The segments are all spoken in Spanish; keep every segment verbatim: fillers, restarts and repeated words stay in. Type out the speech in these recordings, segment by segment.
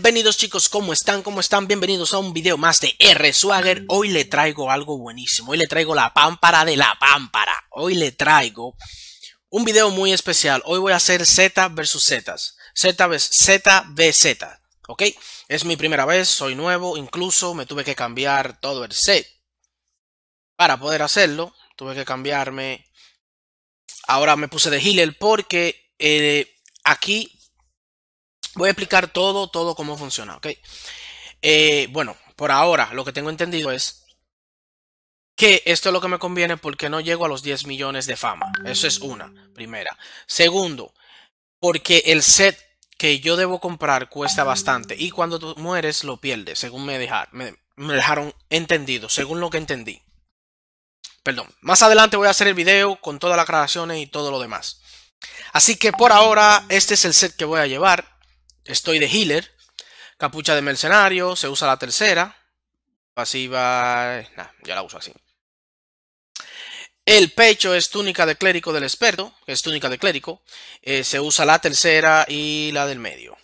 Bienvenidos chicos, ¿cómo están? ¿Cómo están? Bienvenidos a un video más de R Swagger. Hoy le traigo algo buenísimo. Hoy le traigo la pámpara de la pámpara. Hoy le traigo un video muy especial. Hoy voy a hacer Z versus Z. Z vs Z. ¿Ok? Es mi primera vez, soy nuevo. Incluso me tuve que cambiar todo el set. Para poder hacerlo, tuve que cambiarme. Ahora me puse de healer porque eh, aquí voy a explicar todo, todo cómo funciona, ¿ok? Eh, bueno, por ahora lo que tengo entendido es que esto es lo que me conviene porque no llego a los diez millones de fama. Eso es una, primera. Segundo, porque el set que yo debo comprar cuesta bastante y cuando tú mueres lo pierdes, según me, dejar, me, me dejaron entendido, según lo que entendí. Perdón, más adelante voy a hacer el video con todas las creaciones y todo lo demás. Así que por ahora este es el set que voy a llevar. Estoy de healer, capucha de mercenario, se usa la tercera, pasiva, nah, ya la uso así. El pecho es túnica de clérigo del experto, que es túnica de clérigo, eh, se usa la tercera y la del medio.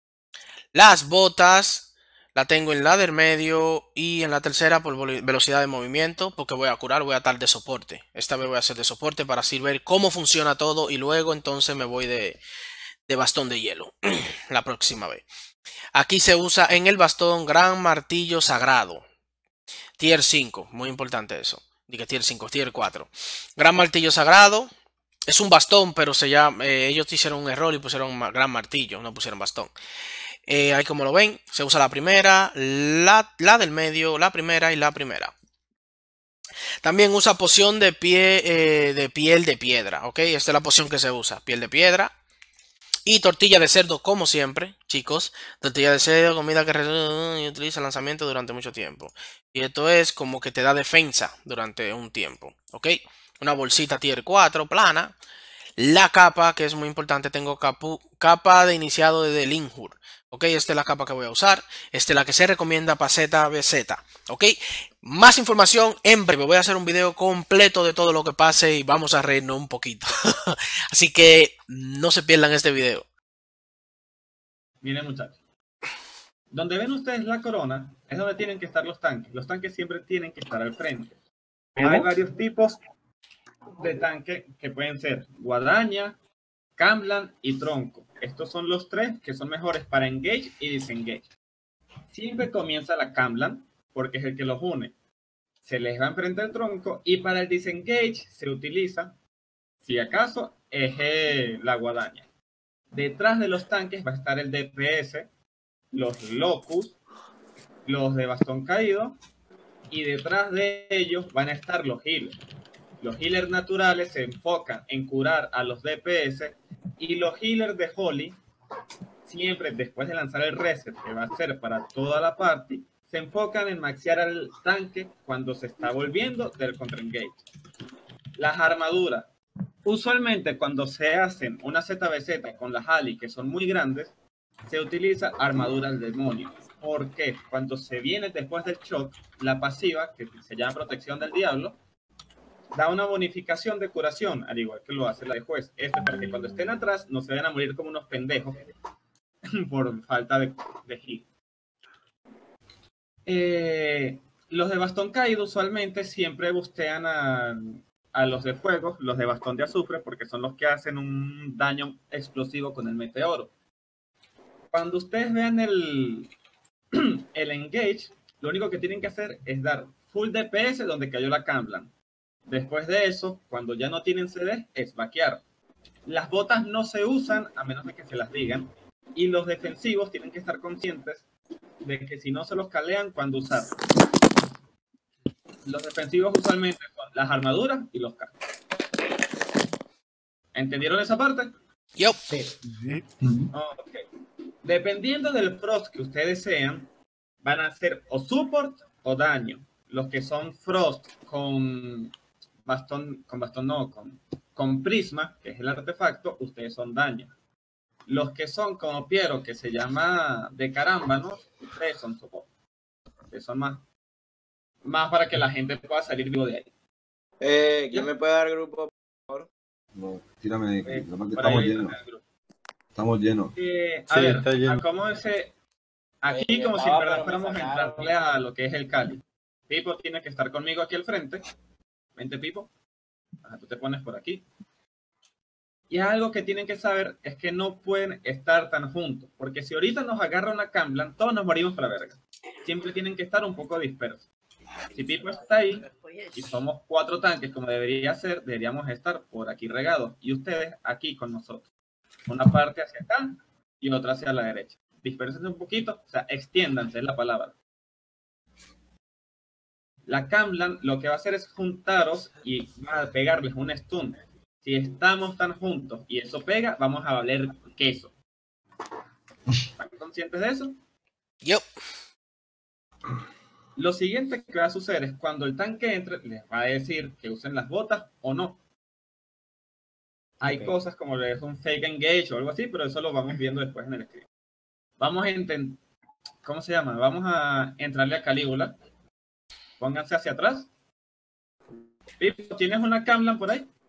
Las botas la tengo en la del medio y en la tercera por velocidad de movimiento, porque voy a curar, voy a estar de soporte. Esta vez voy a hacer de soporte para así ver cómo funciona todo y luego entonces me voy de... de bastón de hielo la próxima vez. Aquí se usa en el bastón gran martillo sagrado. Tier cinco, muy importante eso. Diga tier cinco, tier cuatro. Gran martillo sagrado. Es un bastón, pero se llama, eh, ellos hicieron un error y pusieron gran martillo, no pusieron bastón. Eh, ahí como lo ven, se usa la primera, la, la del medio, la primera y la primera. También usa poción de, pie, eh, de piel de piedra, ¿ok? Esta es la poción que se usa, piel de piedra. Y tortilla de cerdo, como siempre, chicos. Tortilla de cerdo, comida que y utiliza lanzamiento durante mucho tiempo. Y esto es como que te da defensa durante un tiempo, ¿ok? Una bolsita tier cuatro, plana. La capa, que es muy importante, tengo capu, capa de iniciado de Linhur. Ok, esta es la capa que voy a usar. Esta es la que se recomienda para Z V Z. Ok, más información en breve. Voy a hacer un video completo de todo lo que pase y vamos a reírnos un poquito. Así que no se pierdan este video. Miren muchachos, donde ven ustedes la corona es donde tienen que estar los tanques. Los tanques siempre tienen que estar al frente. Hay varios tipos de tanque que pueden ser guadaña, Camlan y tronco. Estos son los tres que son mejores para engage y disengage. Siempre comienza la Camlan porque es el que los une. Se les va enfrente el tronco y para el disengage se utiliza, si acaso, es eh, la guadaña. Detrás de los tanques va a estar el D P S, los locus, los de bastón caído y detrás de ellos van a estar los healers. Los healers naturales se enfocan en curar a los D P S y los healers de Holy, siempre después de lanzar el reset que va a ser para toda la party, se enfocan en maxear al tanque cuando se está volviendo del contra engage. Las armaduras. Usualmente cuando se hacen una Z V Z con las Ali que son muy grandes, se utiliza armadura al demonio. Porque cuando se viene después del shock, la pasiva, que se llama protección del diablo, da una bonificación de curación, al igual que lo hace la de juez. Esto es para que cuando estén atrás no se vayan a morir como unos pendejos por falta de, de hit. Eh, los de bastón caído usualmente siempre bustean a, a los de fuego, los de bastón de azufre, porque son los que hacen un daño explosivo con el meteoro. Cuando ustedes vean el, el engage, lo único que tienen que hacer es dar full D P S donde cayó la Camlan. Después de eso, cuando ya no tienen C D, es vaquear. Las botas no se usan a menos de que se las digan. Y los defensivos tienen que estar conscientes de que si no se los calean, cuando usar. Los defensivos usualmente son las armaduras y los cascos. ¿Entendieron esa parte? Yo. Sí. Okay. Dependiendo del frost que ustedes sean, van a ser o support o daño. Los que son frost con bastón, con bastón no, con, con prisma, que es el artefacto, ustedes son daño. Los que son como Piero, que se llama de carámbanos, ustedes son soporte. Ustedes son más, más para que la gente pueda salir vivo de ahí. Eh, ¿Quién me puede dar grupo, por favor? No, tírame, Eh, estamos llenos. Estamos llenos. Eh, a Sí, ver, está lleno. acomódense, Aquí, Eh, como si en estaba, verdad pero me fuéramos a sacaron. entrarle a lo que es el Cali. Pipo tiene que estar conmigo aquí al frente. Vente, Pipo. Ajá, tú te pones por aquí. Y algo que tienen que saber es que no pueden estar tan juntos. Porque si ahorita nos agarra una Camblan, todos nos morimos para la verga. Siempre tienen que estar un poco dispersos. Si Pipo está ahí y somos cuatro tanques como debería ser, deberíamos estar por aquí regados. Y ustedes aquí con nosotros. Una parte hacia acá y otra hacia la derecha. Dispérsense un poquito, o sea, extiéndanse es la palabra. La Camblan lo que va a hacer es juntaros y va a pegarles un stun. Si estamos tan juntos y eso pega, vamos a valer queso. ¿Están conscientes de eso? Yo. Lo siguiente que va a suceder es cuando el tanque entre, les va a decir que usen las botas o no. Hay Ok. cosas como es un fake engage o algo así, pero eso lo vamos viendo después en el script. Vamos a intentar, ¿cómo se llama? Vamos a entrarle a Calígula. Pónganse hacia atrás. Pipo, ¿tienes una Camblan por ahí?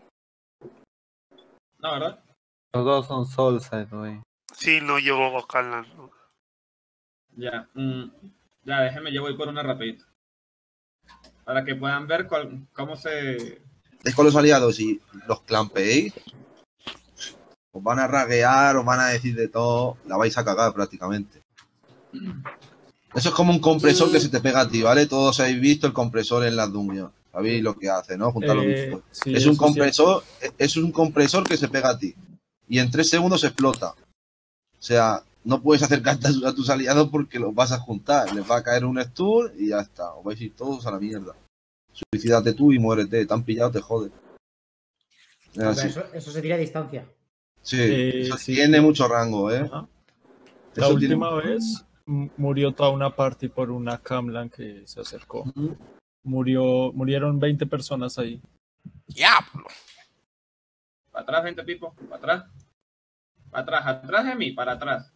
No, ¿verdad? Los dos son Soulside, güey. Sí, no llevo vocal. No. Ya, mm, ya, déjenme, yo voy por una rapidito. Para que puedan ver cuál, cómo se... Es con los aliados y los clampeéis, os van a raguear, os van a decir de todo, la vais a cagar prácticamente. Eso es como un compresor que se te pega a ti, ¿vale? Todos habéis visto el compresor en las dungeons. Sabéis lo que hace, ¿no? Juntar los Eh, bichos. sí, Es un eso sí. compresor, es un compresor que se pega a ti. Y en tres segundos explota. O sea, no puedes acercarte a tus- a tus aliados porque los vas a juntar. Les va a caer un stun y ya está. Os vais a ir todos a la mierda. Suicídate tú y muérete. Te han pillado, te jode. Es Pero así. Eso, eso se tira a distancia. Sí, Eh, eso sí. tiene mucho rango, ¿eh? Ajá. Eso La tiene última mucho vez m- murió toda una party por una Camlan que se acercó. rango. Murió, murieron veinte personas ahí. Diablo. Para atrás, vente, Pipo, para atrás. Para atrás, atrás de mí, para atrás.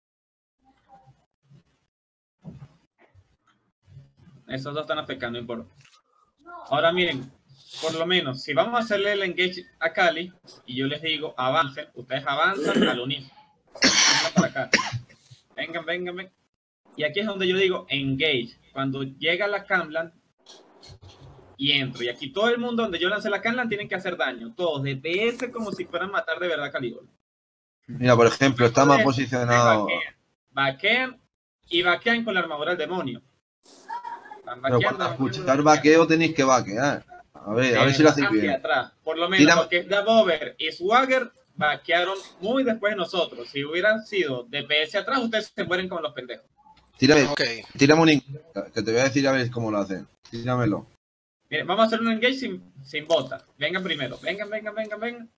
Esos dos están afectando, no importa. Ahora miren, por lo menos, si vamos a hacerle el engage a Cali, y yo les digo, avancen, ustedes avanzan al unísono. Vengan para acá. Vengan, vengan, vengan. Y aquí es donde yo digo engage. Cuando llega la Camblan y entro. Y aquí todo el mundo donde yo lance la Camblan tienen que hacer daño. Todos, de P S como si fueran a matar de verdad Calígula. Mira, por ejemplo, está más Entonces, posicionado. Vaquean, vaquean y vaquean con la armadura del demonio. Están Pero vaqueando, para vaqueando, escuchar vaqueando. vaqueo tenéis que vaquear. A ver, a ver si lo hacéis Hacia bien. atrás, por lo menos, Tira- porque Dabover y Swagger vaquearon muy después de nosotros. Si hubieran sido de P S atrás, ustedes se mueren como los pendejos. Tírame, Ok. tírame un in- que te voy a decir a ver cómo lo hacen. Tíramelo. Miren, vamos a hacer un engage sin, sin bota. Vengan primero. Vengan, vengan, vengan, vengan.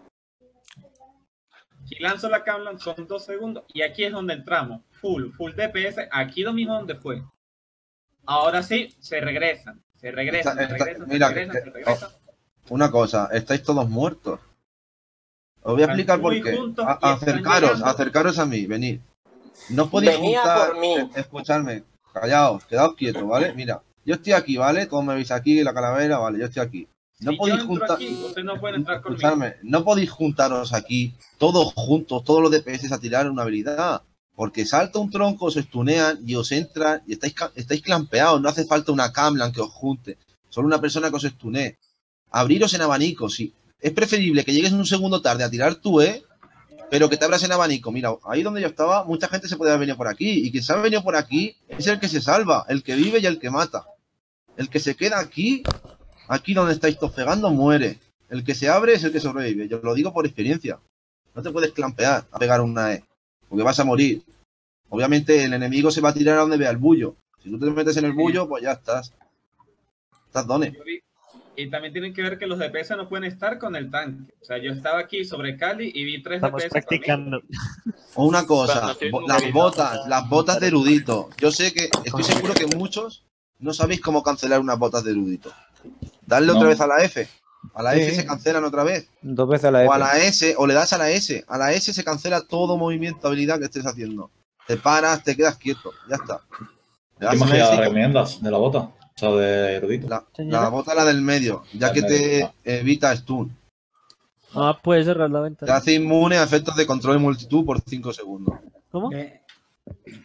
Si lanzo la Camlan son dos segundos. Y aquí es donde entramos. Full, full D P S. Aquí lo mismo donde fue. Ahora sí, se regresan. Se regresan, Está- se está- regresan, mira, se regresan, que- se regresan. Una cosa, estáis todos muertos. Os voy a Están explicar por muy qué. juntos A- y están acercaros, llegando. acercaros a mí, venid. No podéis Venía juntar. por mí. eh, Escuchadme, callaos, quedaos quietos, ¿vale? Mira, yo estoy aquí, ¿vale? Como me veis aquí, la calavera, vale, yo estoy aquí. No Si yo podéis entro juntar. aquí, ustedes no pueden entrar conmigo. Escuchadme, no podéis juntaros aquí, todos juntos, todos los D P S a tirar una habilidad. Porque salta un tronco, os estunean y os entran y estáis, ca- estáis clampeados. No hace falta una Camlan que os junte. Solo una persona que os estune. Abriros en abanico, sí. Es preferible que llegues un segundo tarde a tirar tú, ¿eh? Pero que te abras en abanico. Mira, ahí donde yo estaba, mucha gente se podía haber venido por aquí. Y quien se ha venido por aquí es el que se salva, el que vive y el que mata. El que se queda aquí, aquí donde estáis tofegando, muere. El que se abre es el que sobrevive. Yo lo digo por experiencia. No te puedes clampear a pegar una E, porque vas a morir. Obviamente el enemigo se va a tirar a donde vea el bullo. Si tú te metes en el bullo, pues ya estás. Estás dones. Yo vi- Y también tienen que ver que los D P S no pueden estar con el tanque. O sea, yo estaba aquí sobre Cali y vi tres Estamos D P S conmigo. practicando. O una cosa, Bueno, estoy bo- muy las bien. botas, las botas de erudito. Yo sé que, estoy seguro que muchos no sabéis cómo cancelar unas botas de erudito. Darle No. otra vez a la F. A la Sí. F se cancelan otra vez. Dos veces a la O F. a la S, o le das a la S. A la S se cancela todo movimiento, habilidad que estés haciendo. Te paras, te quedas quieto. Ya está. Le das ¿Qué a la magia S y- recomiendas de la bota? O sea, de erudito. La, Señora. la bota la del medio, ya Del que medio, te evita stun. Ah, puede cerrar la Te ventana. hace inmune a efectos de control de multitud por cinco segundos. ¿Cómo? Eh,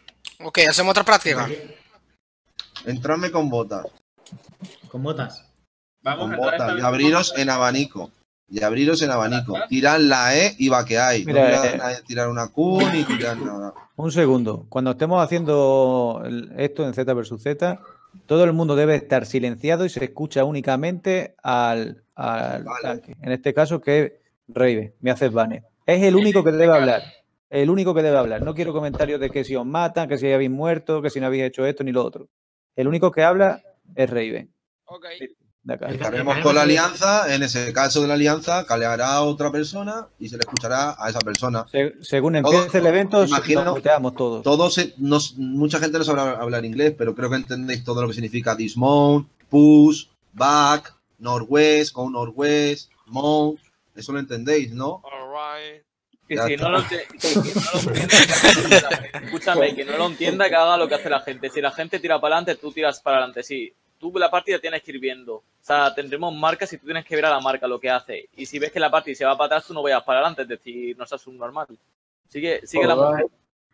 Ok, hacemos otra práctica. Entrarme con botas. Con botas. Vamos Con a entrar esta botas. vez Y abriros con- en abanico. Y abriros en abanico. Tirad la E y vaqueáis. No Mira, mirad eh, a tirar una Q ni tirar nada. Un segundo. Cuando estemos haciendo el- esto en Z versus Z, todo el mundo debe estar silenciado y se escucha únicamente al, al Vale. tanque. En este caso, que es Raven. Me haces banner. Es el único que debe hablar. El único que debe hablar. No quiero comentarios de que si os matan, que si habéis muerto, que si no habéis hecho esto ni lo otro. El único que habla es Raven. Ok. De acá. Estaremos con la alianza. En ese caso de la alianza, caleará a otra persona y se le escuchará a esa persona. Se- según Todo- empiece el evento, imagino- nos muteamos todos. Todos, eh, nos- mucha gente no sabe hablar inglés, pero creo que entendéis todo lo que significa dismount, push, back, northwest, go northwest, mount. Eso lo entendéis, ¿no? Que Ya si está. no lo, que, que no lo entienda, escúchame, que no lo entienda, que haga lo que hace la gente. Si la gente tira para adelante, tú tiras para adelante. Sí, tú la partida tienes que ir viendo. O sea, tendremos marcas y tú tienes que ver a la marca lo que hace. Y si ves que la partida se va para atrás, tú no vayas para adelante, es decir, no seas un normal. Sigue, sigue la Alright.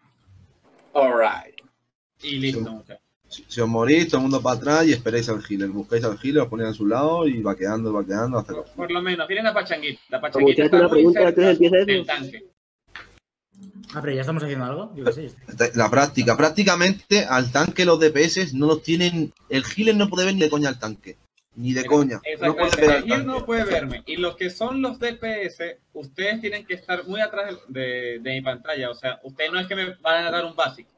Alright. Y listo, muchachos. Si, si os morís, todo el mundo para atrás y esperáis al healer. Buscáis al healer, os ponéis a su lado y vaqueando, vaqueando hasta que... Por lo menos, miren la pachanguita. La Como pachanguita usted hace está una muy pregunta, cerca entonces empieza del eso. tanque. Ah, pero ya estamos haciendo algo. Yo qué sé. La práctica. Prácticamente al tanque los D P S no los tienen... El healer no puede ver ni de coña al tanque. Ni de coña. No puede Exactamente. ver al El heal tanque. no puede verme. Y los que son los D P S, ustedes tienen que estar muy atrás de, de mi pantalla. O sea, ustedes no es que me van a dar un básico.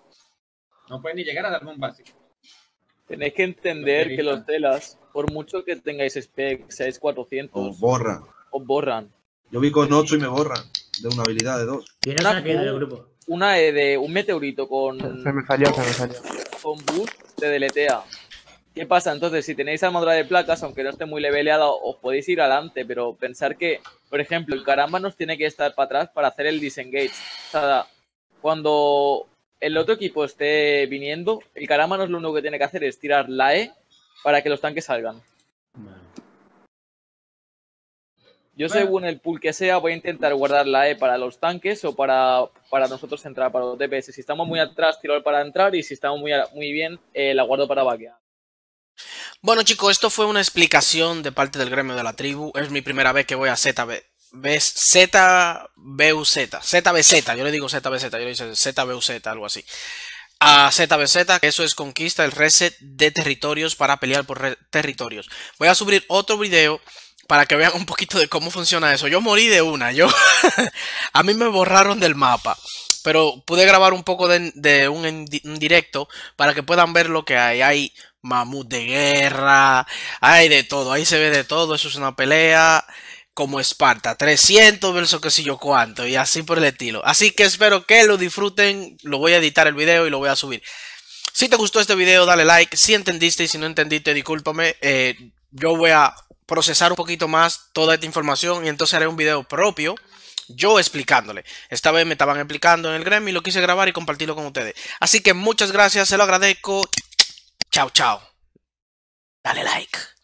No pueden ni llegar a darme un básico. Tenéis que entender que los telas, por mucho que tengáis spec seis cuatrocientos, Os borra. os borran. Yo vi con ocho y me borran. De una habilidad de dos. ¿Quién nos ha caído del grupo? Una E de un meteorito con, Se me falló, se me falló. con boost te deletea. ¿Qué pasa? Entonces, si tenéis armadura de placas, aunque no esté muy leveleada, os podéis ir adelante, pero pensar que, por ejemplo, el caramba nos tiene que estar para atrás para hacer el disengage. O sea, cuando el otro equipo esté viniendo, el caramba no es lo único que tiene que hacer, es tirar la E para que los tanques salgan. Yo, según el pool que sea, voy a intentar guardar la E para los tanques o para, para nosotros entrar, para los D P S. Si estamos muy atrás, tiro para entrar, y si estamos muy, muy bien, eh, la guardo para vaquear. Bueno, chicos, esto fue una explicación de parte del gremio de la tribu. Es mi primera vez que voy a Z B. ¿Ves? Z B U Z. Z B Z. Yo le digo Z B Z. Yo le digo Z B U Z, algo así. A Z B Z, que eso es conquista, el reset de territorios para pelear por territorios. Voy a subir otro video para que vean un poquito de cómo funciona eso. Yo morí de una. Yo a mí me borraron del mapa. Pero pude grabar un poco de, de un, un directo para que puedan ver lo que hay. Hay mamut de guerra, hay de todo. Ahí se ve de todo. Eso es una pelea como Esparta. trescientos versus qué sé yo cuánto. Y así por el estilo. Así que espero que lo disfruten. Lo voy a editar el video y lo voy a subir. Si te gustó este video, dale like. Si entendiste y si no entendiste, discúlpame. Eh, yo voy a procesar un poquito más toda esta información y entonces haré un video propio. Yo explicándole. Esta vez me estaban explicando en el gremio y lo quise grabar y compartirlo con ustedes. Así que muchas gracias, se lo agradezco. Chao, chao. Dale like.